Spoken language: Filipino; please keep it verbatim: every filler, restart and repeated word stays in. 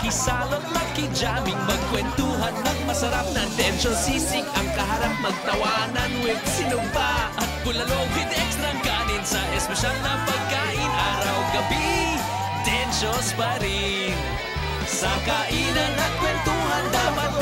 Makisalot, makijamming, magkwentuhan ng masarap na tensyon. Sisig ang kaharap, magtawanan with sinugba at bulalo with extra kanin sa espesyal na pagkain. Araw-gabi, tensyos pa rin. Sa kainan at kwentuhan dapat